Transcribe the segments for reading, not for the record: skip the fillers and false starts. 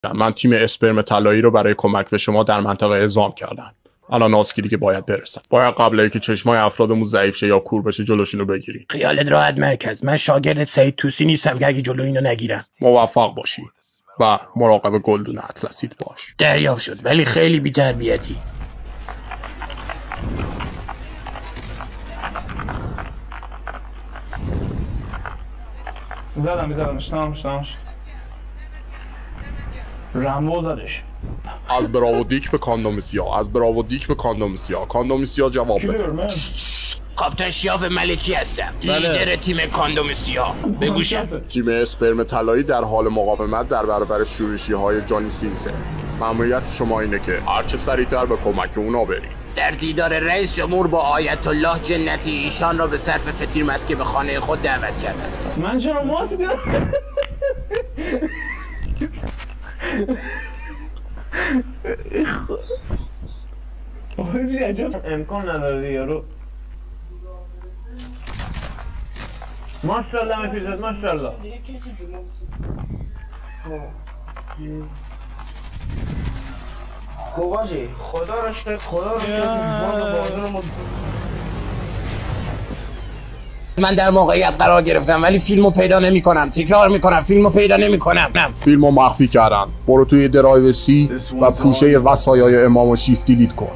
من تیم اسپرم طلایی رو برای کمک به شما در منطقه اعزام کردم. الان ناسکی دیگه باید برسن. باید قبل اینکه چشمای افرادمون ضعیف شه یا کور بشه جلوشونو بگیریم. خیالت راحت مرکز. من شاگرد سعید طوسی نیستم که اگه جلو اینو نگیرم. موفق باشی و مراقب گلدون اطلسیت باش. دریافت شد، ولی خیلی بی‌تربیتی. زدمش رمبو زدش. از براودیک به کاندومسیا، از براودیک به کاندومسیا. کاندومسیا جواب بده. کاپتان شیاف ملکی هستم، لیدر تیم کاندومسیا. بگوشم تیم اسپرم طلایی در حال مقاومت در برابر شورشی‌های جانی سینسه. مأموریت شما اینه که هرچه سریعتر به کمک اونا برید. در دیدار رئیس جمهور با آیت الله جنتی ایشان را به صرف فتیر مسکه به خانه خود دعوت کردند. من چرا ماست دیدم؟ عجب امکان نداره یارو. ماشاءالله مفیزت ماشاءالله. خوب آجی خدا رو شکر من در موقعیت قرار گرفتم ولی فیلمو پیدا نمی کنم. تکرار میکنم فیلمو پیدا نمی کنم. فیلمو مخفی کردن. برو توی درایو سی و پوشه وصایای امام و شیفت دیلیت کن.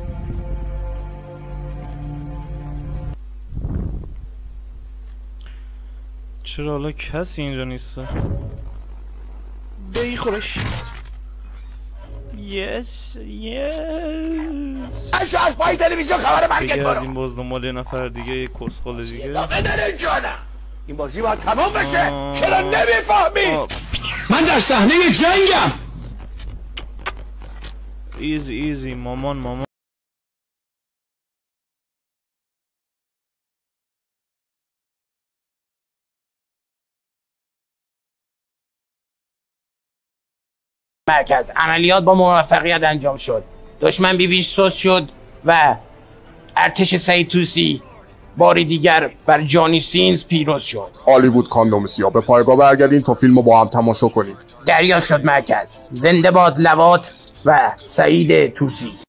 چرا حالا کسی اینجا نیست؟ بی خورش. یس اشو از پای تلویزیون خبر مرگت برو. این باز دنبال یه نفر دیگه، یه کسخل دیگه. بدن جانم این بازی باید تمام بشه. چرا نمیفهمی؟ من در صحنه جنگم. ایزی مامان مرکز عملیات با موفقیت انجام شد. دشمن بیش سوس شد و ارتش سعید طوسی باری دیگر بر جانی سینز پیروز شد. عالی بود کاندومسیا. به پایگاه برگردین تا فیلمو با هم تماشا کنید. دریافت شد مرکز. زنده باد لواط و سعید طوسی.